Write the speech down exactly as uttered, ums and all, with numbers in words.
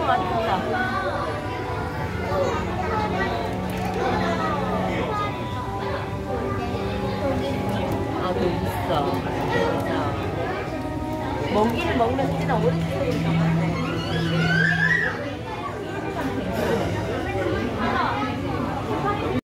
맛있다. 아, 또 있어. 먹이를 먹으면서 진짜 오래 지내는 것 같아.